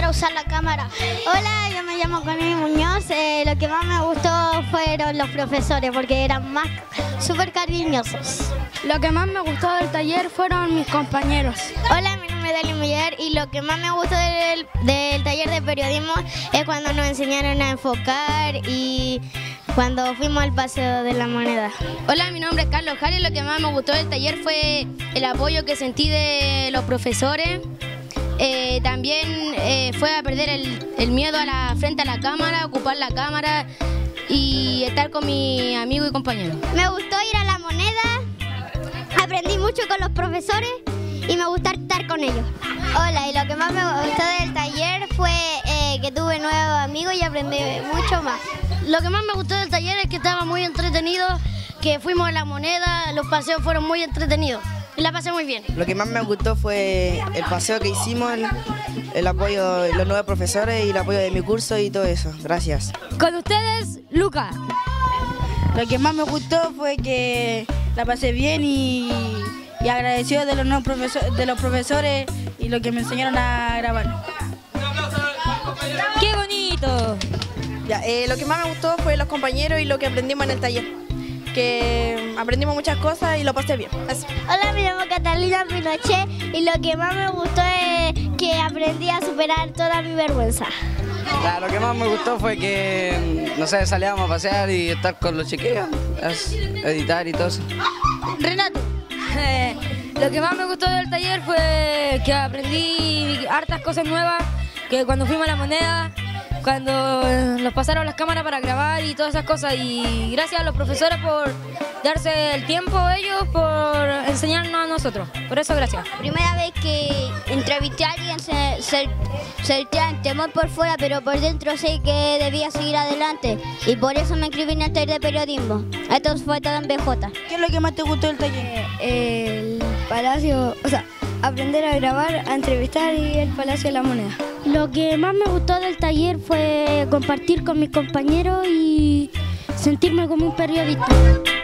a usar la cámara. Hola, yo me llamo Connie Muñoz. Lo que más me gustó fueron los profesores porque eran más súper cariñosos. Lo que más me gustó del taller fueron mis compañeros. Hola, mi nombre es Dali Miller y lo que más me gustó del taller de periodismo es cuando nos enseñaron a enfocar y cuando fuimos al Paseo de la Moneda. Hola, mi nombre es Carlos Jari. Lo que más me gustó del taller fue el apoyo que sentí de los profesores. También fue a perder el miedo frente a la cámara, ocupar la cámara y estar con mi amigo y compañero. Me gustó ir a la Moneda, aprendí mucho con los profesores y me gustó estar con ellos. Hola, y lo que más me gustó del taller fue que tuve nuevos amigos y aprendí mucho más. Lo que más me gustó del taller es que estaba muy entretenido, que fuimos a la Moneda, los paseos fueron muy entretenidos y la pasé muy bien. Lo que más me gustó fue el paseo que hicimos, el apoyo de los nuevos profesores y el apoyo de mi curso y todo eso. Gracias. Con ustedes, Luca. Lo que más me gustó fue que la pasé bien y agradecido de los nuevos profesores y lo que me enseñaron a grabar. ¡Qué bonito! Ya, lo que más me gustó fue los compañeros y lo que aprendimos en el taller, que aprendimos muchas cosas y lo pasé bien. Eso. Hola, me llamo Catalina Pinochet y lo que más me gustó es que aprendí a superar toda mi vergüenza. Lo que más me gustó fue que, no sé, salíamos a pasear y estar con los chiquillos, editar y todo eso. Renato. Lo que más me gustó del taller fue que aprendí hartas cosas nuevas, que cuando fuimos a la Moneda, cuando nos pasaron las cámaras para grabar y todas esas cosas, y gracias a los profesores por darse el tiempo, ellos por enseñarnos a nosotros, por eso gracias. Primera vez que entrevisté a alguien sentía el temor por fuera, pero por dentro sé que debía seguir adelante y por eso me inscribí en el taller de periodismo. Esto fue todo en BJ. ¿Qué es lo que más te gustó del taller? El Palacio, o sea, aprender a grabar, a entrevistar y el Palacio de la Moneda. Lo que más me gustó del taller fue compartir con mis compañeros y sentirme como un periodista.